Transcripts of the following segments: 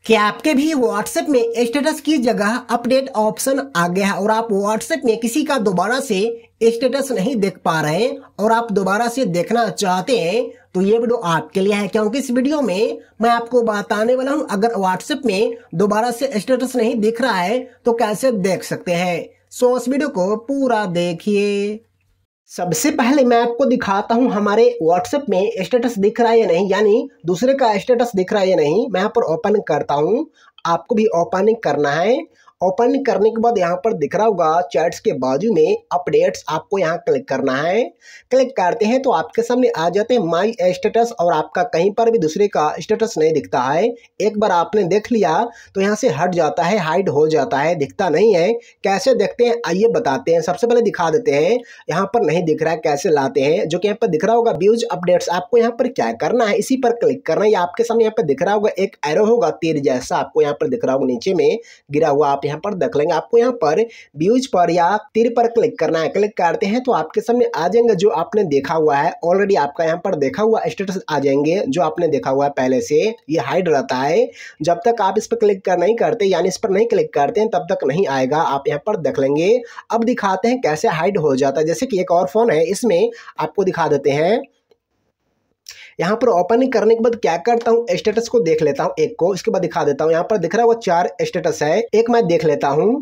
क्या आपके भी व्हाट्सएप में स्टेटस की जगह अपडेट ऑप्शन आ गया है और आप व्हाट्सएप में किसी का दोबारा से स्टेटस नहीं देख पा रहे हैं और आप दोबारा से देखना चाहते हैं तो ये वीडियो आपके लिए है, क्योंकि इस वीडियो में मैं आपको बताने वाला हूं अगर व्हाट्सएप में दोबारा से स्टेटस नहीं दिख रहा है तो कैसे देख सकते हैं। सो इस वीडियो को पूरा देखिए। सबसे पहले मैं आपको दिखाता हूं हमारे व्हाट्सएप में स्टेटस दिख रहा है या नहीं, यानी दूसरे का स्टेटस दिख रहा है या नहीं। मैं यहाँ पर ओपन करता हूं, आपको भी ओपनिंग करना है। ओपन करने के बाद यहाँ पर दिख रहा होगा चैट्स के बाजू में अपडेट्स, आपको यहाँ क्लिक करना है। क्लिक करते हैं तो आपके सामने आ जाते हैं माई स्टेटस और आपका कहीं पर भी दूसरे का स्टेटस नहीं दिखता है। एक बार आपने देख लिया तो यहाँ से हट जाता है, हाइड हो जाता है, दिखता नहीं है। कैसे देखते हैं आइए बताते हैं। सबसे पहले दिखा देते हैं, यहाँ पर नहीं दिख रहा है कैसे लाते हैं। जो कि यहाँ पर दिख रहा होगा व्यूज अपडेट्स, आपको यहाँ पर क्या करना है, इसी पर क्लिक करना है। आपके सामने यहाँ पर दिख रहा होगा एक एरो होगा तीर जैसा, आपको यहाँ पर दिख रहा होगा नीचे में गिरा हुआ, आप यहाँ पर देख लेंगे। आपको यहाँ पर व्यूज पर या तीर पर क्लिक करना है। क्लिक करते हैं तो आपके सामने आ जाएंगे जो आपने देखा हुआ है ऑलरेडी, आपका यहाँ पर देखा हुआ स्टेटस आ जाएंगे जो आपने देखा हुआ है पहले से। ये हाइड रहता है, जब तक आप इस पर क्लिक नहीं करते यानी इस पर नहीं क्लिक करते हैं तब तक नहीं आएगा, आप यहाँ पर देख लेंगे। अब दिखाते हैं कैसे हाइड हो जाता है। जैसे कि एक और फोन है, इसमें आपको दिखा देते हैं। यहाँ पर ओपनिंग करने के बाद क्या करता हूँ, स्टेटस को देख लेता हूँ एक को, इसके बाद दिखा देता हूँ। यहाँ पर दिख रहा है वो 4 स्टेटस है, एक मैं देख लेता हूँ।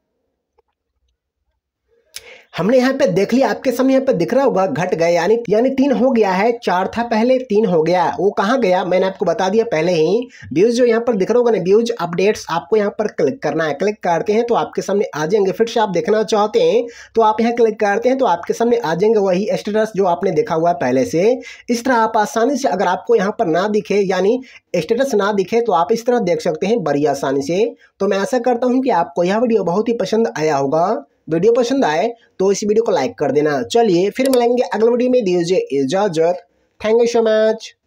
हमने यहाँ पे देख लिया, आपके सामने यहाँ पे दिख रहा होगा घट गया, यानी 3 हो गया है। 4 था पहले, 3 हो गया। वो कहाँ गया मैंने आपको बता दिया पहले ही। व्यूज जो यहाँ पर दिख रहा होगा ना, व्यूज अपडेट्स, आपको यहाँ पर क्लिक करना है। क्लिक करते हैं तो आपके सामने आ जाएंगे। फिर से आप देखना चाहते हैं तो आप यहाँ क्लिक करते हैं तो आपके सामने आ जाएंगे वही स्टेटस जो आपने देखा हुआ है पहले से। इस तरह आप आसानी से, अगर आपको यहाँ पर ना दिखे यानी स्टेटस ना दिखे तो आप इस तरह देख सकते हैं बड़ी आसानी से। तो मैं ऐसा करता हूँ कि आपको यह वीडियो बहुत ही पसंद आया होगा। वीडियो पसंद आए तो इस वीडियो को लाइक कर देना। चलिए फिर मिलेंगे अगले वीडियो में, दीजिए इजाजत। Thank you so much.